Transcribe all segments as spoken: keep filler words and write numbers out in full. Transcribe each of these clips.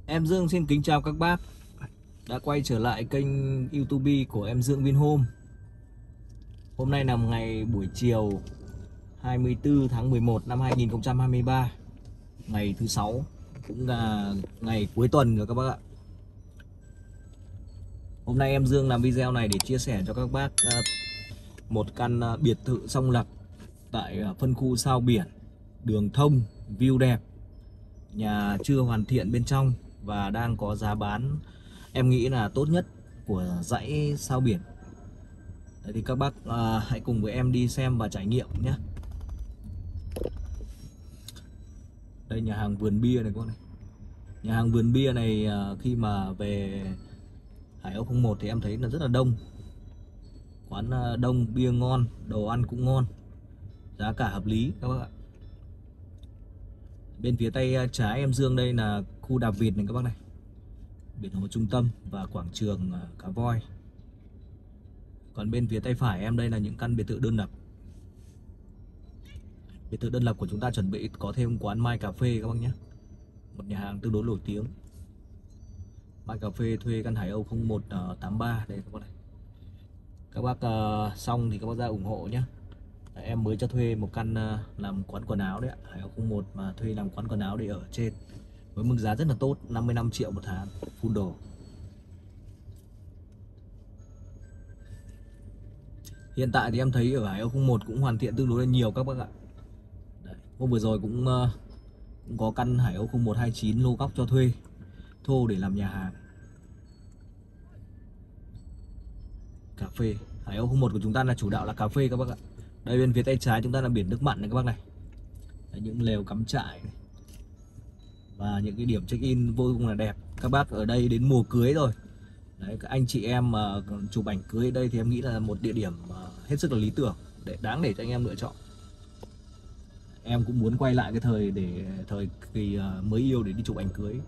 Em Dương xin kính chào các bác đã quay trở lại kênh YouTube của em Dương Vinhome. Hôm nay là ngày buổi chiều hai mươi tư tháng mười một năm hai nghìn không trăm hai mươi ba, ngày thứ sáu, cũng là ngày cuối tuần rồi các bác ạ. Hôm nay em Dương làm video này để chia sẻ cho các bác một căn biệt thự song lập tại phân khu Sao Biển, đường thông, view đẹp, nhà chưa hoàn thiện bên trong và đang có giá bán em nghĩ là tốt nhất của dãy Sao Biển. Đấy thì các bác à, hãy cùng với em đi xem và trải nghiệm nhé. Đây nhà hàng vườn bia này các bác này. Nhà hàng vườn bia này à, khi mà về Hải Âu không một thì em thấy là rất là đông. Quán à, đông, bia ngon, đồ ăn cũng ngon, giá cả hợp lý các bác ạ. Bên phía tay trái em Dương đây là khu đạp vịt này các bác này, biển hồ trung tâm và quảng trường Cá Voi. Còn bên phía tay phải em đây là những căn biệt thự đơn lập. Biệt thự đơn lập của chúng ta chuẩn bị có thêm quán Mai Cà Phê các bác nhé, một nhà hàng tương đối nổi tiếng. Mai Cà Phê thuê căn Hải Âu không một tám ba đây các bác này. Các bác uh, xong thì các bác ra ủng hộ nhé. Em mới cho thuê một căn uh, làm quán quần áo đấy ạ, Hải Âu không một mà thuê làm quán quần áo để ở trên với mức giá rất là tốt, năm mươi lăm triệu một tháng, full đồ. Hiện tại thì em thấy ở Hải Âu không một cũng hoàn thiện tương đối là nhiều các bác ạ. Đấy, hôm vừa rồi cũng, uh, cũng có căn Hải Âu không một hai chín lô góc cho thuê thô để làm nhà hàng cà phê. Hải Âu không một của chúng ta là chủ đạo là cà phê các bác ạ. Đây bên phía tay trái chúng ta là biển nước mặn này các bác này. Đấy, những lều cắm trại này. Và những cái điểm check in vô cùng là đẹp. Các bác ở đây đến mùa cưới rồi. Đấy, các anh chị em mà chụp ảnh cưới ở đây thì em nghĩ là một địa điểm hết sức là lý tưởng, để đáng để cho anh em lựa chọn. Em cũng muốn quay lại cái thời để thời kỳ mới yêu để đi chụp ảnh cưới.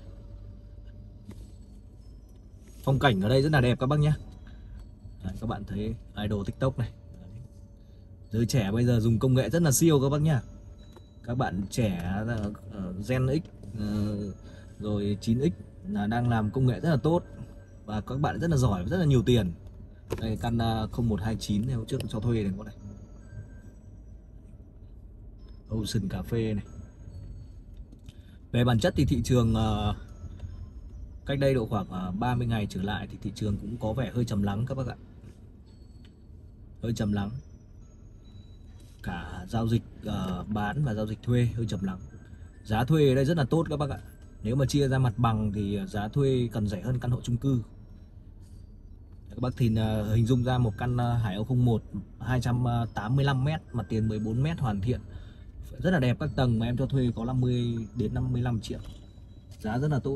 Phong cảnh ở đây rất là đẹp các bác nhé. Đấy, các bạn thấy idol TikTok này. Đấy. Giới trẻ bây giờ dùng công nghệ rất là siêu các bác nhá. Các bạn trẻ uh, Gen X uh, rồi chín x là đang làm công nghệ rất là tốt và các bạn rất là giỏi, rất là nhiều tiền. Đây căn uh, không một hai chín này hôm trước cho thuê này các này. Ocean Cà Phê này. Về bản chất thì thị trường uh, cách đây độ khoảng uh, ba mươi ngày trở lại thì thị trường cũng có vẻ hơi trầm lắng các bác ạ. Hơi trầm lắng. Cả giao dịch uh, bán và giao dịch thuê hơi trầm lắng. Giá thuê ở đây rất là tốt các bác ạ. Nếu mà chia ra mặt bằng thì giá thuê cần rẻ hơn căn hộ chung cư. Các bác thì uh, hình dung ra một căn uh, Hải Âu không một hai trăm tám mươi lăm mét, mặt tiền mười bốn mét hoàn thiện, rất là đẹp. Các tầng mà em cho thuê có năm mươi đến năm mươi lăm triệu, giá rất là tốt.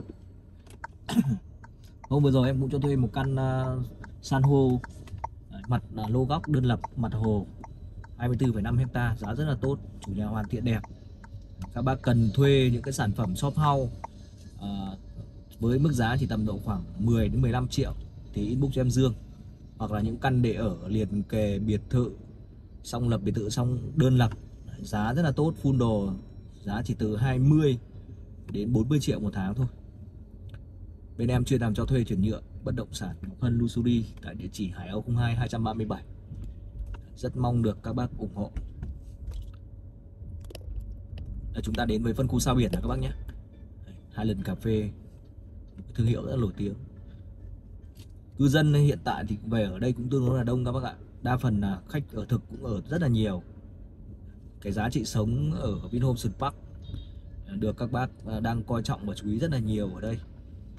Hôm vừa rồi em cũng cho thuê một căn uh, san hô. Đấy, mặt uh, lô góc đơn lập, mặt hồ, hai mươi tư phẩy năm hecta, giá rất là tốt, chủ nhà hoàn thiện đẹp. Các bác cần thuê những cái sản phẩm shop house uh, với mức giá chỉ tầm độ khoảng mười đến mười lăm triệu thì inbox cho em Dương. Hoặc là những căn để ở liền kề biệt thự song lập, biệt thự song đơn lập, giá rất là tốt, full đồ, giá chỉ từ hai mươi đến bốn mươi triệu một tháng thôi. Bên em chuyên làm cho thuê chuyển nhượng bất động sản phân luxury tại địa chỉ Hải Âu không hai hai ba bảy. Rất mong được các bác ủng hộ. Để chúng ta đến với phân khu Sao Biển này các bác nhé. Highland Cà Phê, thương hiệu rất là nổi tiếng. Cư dân hiện tại thì về ở đây cũng tương đối là đông các bác ạ. Đa phần là khách ở thực cũng ở rất là nhiều. Cái giá trị sống ở Vinhome Sơn Park được các bác đang coi trọng và chú ý rất là nhiều ở đây.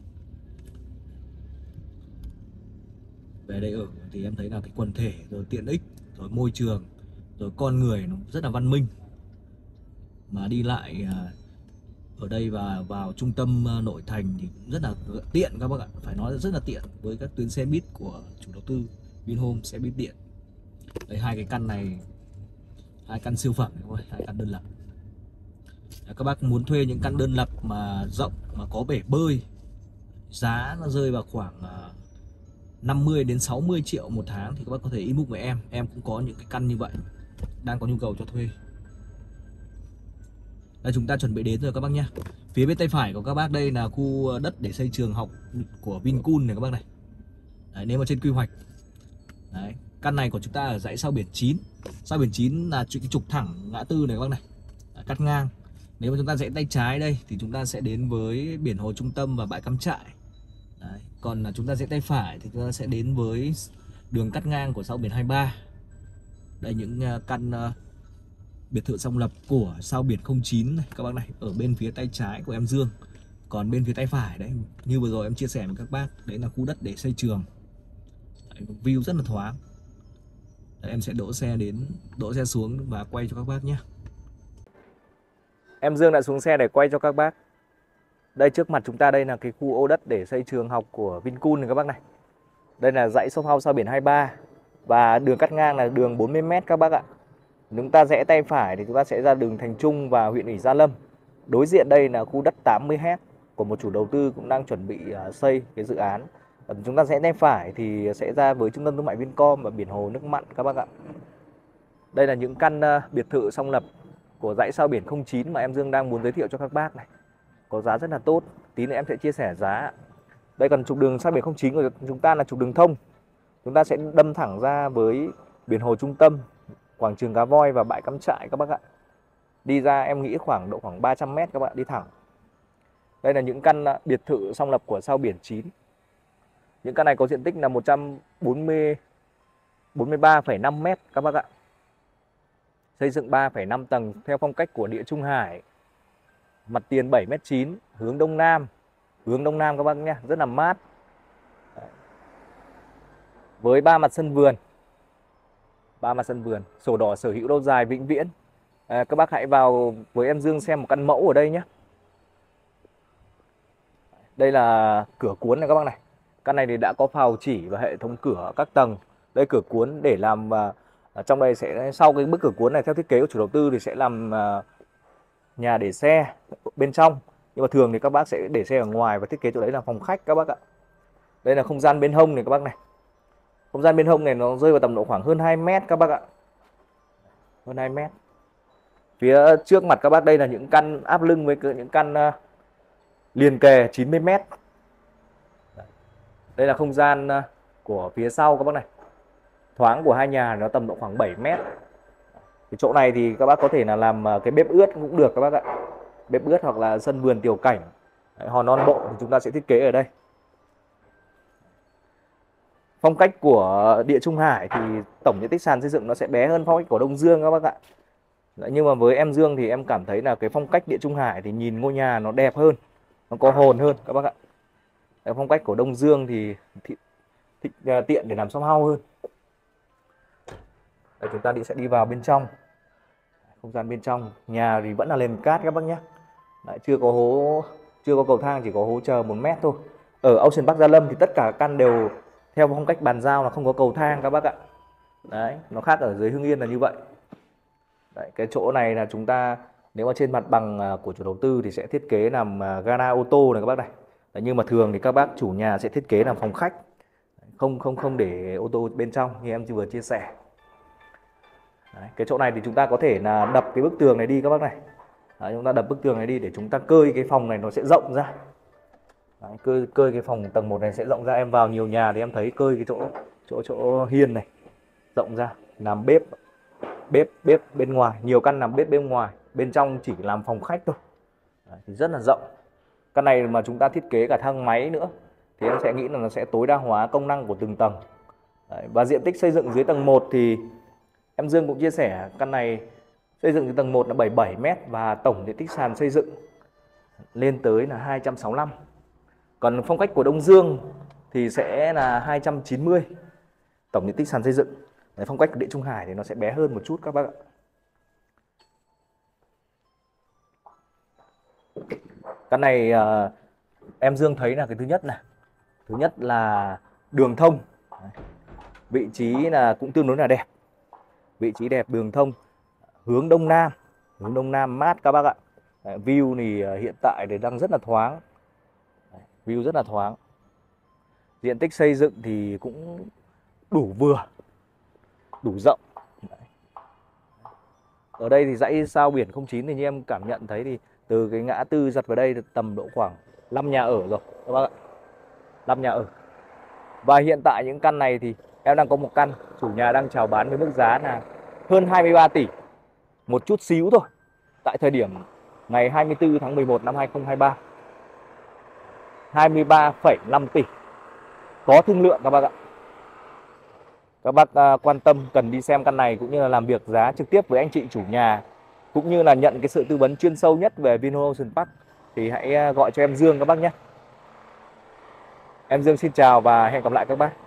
Về đây ở thì em thấy là cái quần thể, rồi tiện ích, rồi môi trường, rồi con người nó rất là văn minh. Mà đi lại ở đây và vào trung tâm nội thành thì cũng rất là tiện các bác ạ. Phải nói là rất là tiện với các tuyến xe buýt của chủ đầu tư Vinhome, xe buýt điện. Đây hai cái căn này, hai căn siêu phẩm thôi, hai căn đơn lập. Các bác muốn thuê những căn đơn lập mà rộng, mà có bể bơi, giá nó rơi vào khoảng năm mươi đến sáu mươi triệu một tháng thì các bác có thể inbox với em. Em cũng có những cái căn như vậy, đang có nhu cầu cho thuê. Đây chúng ta chuẩn bị đến rồi các bác nhé. Phía bên tay phải của các bác đây là khu đất để xây trường học của Vincul này các bác này. Đấy, nếu mà trên quy hoạch. Đấy, căn này của chúng ta ở dãy Sao Biển chín. Sao Biển chín là cái trục thẳng ngã tư này các bác này. Đấy, cắt ngang. Nếu mà chúng ta rẽ tay trái đây thì chúng ta sẽ đến với biển hồ trung tâm và bãi cắm trại. Đấy, còn là chúng ta rẽ tay phải thì chúng ta sẽ đến với đường cắt ngang của Sao Biển hai mươi ba. Đây những căn biệt thự song lập của Sao Biển không chín này các bác này, ở bên phía tay trái của em Dương. Còn bên phía tay phải đấy, như vừa rồi em chia sẻ với các bác, đấy là khu đất để xây trường. Đấy, view rất là thoáng. Đấy, em sẽ đỗ xe đến đỗ xe xuống và quay cho các bác nhé. Em Dương đã xuống xe để quay cho các bác. Đây trước mặt chúng ta đây là cái khu ô đất để xây trường học của Vincul này các bác này. Đây là dãy shop house Sao Biển hai mươi ba. Và đường cắt ngang là đường bốn mươi mét các bác ạ. Chúng ta rẽ tay phải thì chúng ta sẽ ra đường Thành Trung và huyện ủy Gia Lâm. Đối diện đây là khu đất tám mươi héc của một chủ đầu tư cũng đang chuẩn bị xây cái dự án. Chúng ta rẽ tay phải thì sẽ ra với trung tâm thương mại Vincom và biển hồ nước mặn các bác ạ. Đây là những căn biệt thự song lập của dãy Sao Biển không chín mà em Dương đang muốn giới thiệu cho các bác này. Có giá rất là tốt, tí nữa em sẽ chia sẻ giá. Đây còn trục đường Sao Biển không chín của chúng ta là trục đường thông. Chúng ta sẽ đâm thẳng ra với biển hồ trung tâm, quảng trường Cá Voi và bãi cắm trại các bác ạ. Đi ra em nghĩ khoảng độ khoảng ba trăm mét các bạn đi thẳng. Đây là những căn biệt thự song lập của Sao Biển chín. Những căn này có diện tích là một trăm bốn mươi ba phẩy năm mét các bác ạ. Xây dựng ba phẩy năm tầng theo phong cách của Địa Trung Hải. Mặt tiền bảy mét chín, hướng đông nam. Hướng đông nam các bác nhé, rất là mát. Với ba mặt sân vườn. Ba mặt sân vườn, sổ đỏ sở hữu lâu dài vĩnh viễn. À, các bác hãy vào với em Dương xem một căn mẫu ở đây nhé. Đây là cửa cuốn này các bác này. Căn này thì đã có phào chỉ và hệ thống cửa các tầng. Đây cửa cuốn để làm uh, trong đây sẽ sau cái bức cửa cuốn này theo thiết kế của chủ đầu tư thì sẽ làm uh, nhà để xe bên trong. Nhưng mà thường thì các bác sẽ để xe ở ngoài và thiết kế chỗ đấy là phòng khách các bác ạ. Đây là không gian bên hông này các bác này. Không gian bên hông này nó rơi vào tầm độ khoảng hơn hai mét các bác ạ. Hơn hai mét. Phía trước mặt các bác đây là những căn áp lưng với những căn uh, liền kề chín mươi mét. Đây là không gian uh, của phía sau các bác này. Thoáng của hai nhà nó tầm độ khoảng bảy mét. Cái chỗ này thì các bác có thể là làm uh, cái bếp ướt cũng được các bác ạ. Bếp ướt hoặc là sân vườn tiểu cảnh. Đấy, hòn non bộ thì chúng ta sẽ thiết kế ở đây. Phong cách của Địa Trung Hải thì tổng diện tích sàn xây dựng nó sẽ bé hơn phong cách của Đông Dương các bác ạ. Nhưng mà với em Dương thì em cảm thấy là cái phong cách Địa Trung Hải thì nhìn ngôi nhà nó đẹp hơn, nó có hồn hơn các bác ạ. Cái phong cách của Đông Dương thì, thì, thì, thì tiện để làm shop house hơn. Đây, chúng ta đi sẽ đi vào bên trong. Không gian bên trong, nhà thì vẫn là nền cát các bác nhé. Đấy, chưa có hố, chưa có cầu thang, chỉ có hố chờ một mét thôi. Ở Ocean Park Gia Lâm thì tất cả căn đều theo phong cách bàn giao là không có cầu thang các bác ạ. Đấy, nó khác ở dưới Hưng Yên là như vậy. Đấy, cái chỗ này là chúng ta nếu mà trên mặt bằng của chủ đầu tư thì sẽ thiết kế làm gara ô tô này các bác này. Đấy, nhưng mà thường thì các bác chủ nhà sẽ thiết kế làm phòng khách, không không không để ô tô bên trong như em vừa chia sẻ. Đấy, cái chỗ này thì chúng ta có thể là đập cái bức tường này đi các bác này. Đấy, chúng ta đập bức tường này đi để chúng ta cơi cái phòng này nó sẽ rộng ra. Đấy, cơi, cơi cái phòng tầng một này sẽ rộng ra. Em vào nhiều nhà thì em thấy cơi cái chỗ chỗ chỗ hiên này rộng ra làm bếp bếp bếp bên ngoài, nhiều căn làm bếp bên ngoài, bên trong chỉ làm phòng khách thôi. Đấy, thì rất là rộng. Căn này mà chúng ta thiết kế cả thang máy nữa thì em sẽ nghĩ là nó sẽ tối đa hóa công năng của từng tầng. Đấy, và diện tích xây dựng dưới tầng một thì em Dương cũng chia sẻ căn này xây dựng dưới tầng một là bảy mươi bảy mét và tổng diện tích sàn xây dựng lên tới là hai trăm sáu mươi lăm. Còn phong cách của Đông Dương thì sẽ là hai trăm chín mươi tổng diện tích sàn xây dựng. Đấy, phong cách của Địa Trung Hải thì nó sẽ bé hơn một chút các bác ạ. Căn này uh, em Dương thấy là cái thứ nhất này, thứ nhất là đường thông. Đấy, vị trí là cũng tương đối là đẹp, vị trí đẹp, đường thông, hướng đông nam, hướng đông nam mát các bác ạ. Đấy, view thì hiện tại thì đang rất là thoáng. Đấy, view rất là thoáng. Diện tích xây dựng thì cũng đủ vừa, đủ rộng. Đấy. Ở đây thì dãy Sao Biển không chín thì như em cảm nhận thấy thì Từ cái ngã tư giật vào đây tầm độ khoảng năm nhà ở rồi các bác ạ. năm nhà ở. Và hiện tại những căn này thì em đang có một căn chủ nhà đang chào bán với mức giá là hơn hai mươi ba tỷ, một chút xíu thôi, tại thời điểm ngày hai mươi tư tháng mười một năm hai nghìn không trăm hai mươi ba. hai mươi ba phẩy năm tỷ, có thương lượng các bác ạ. Các bác uh, quan tâm cần đi xem căn này cũng như là làm việc giá trực tiếp với anh chị chủ nhà, cũng như là nhận cái sự tư vấn chuyên sâu nhất về Vinhome Ocean Park thì hãy uh, gọi cho em Dương các bác nhé. Em Dương xin chào và hẹn gặp lại các bác.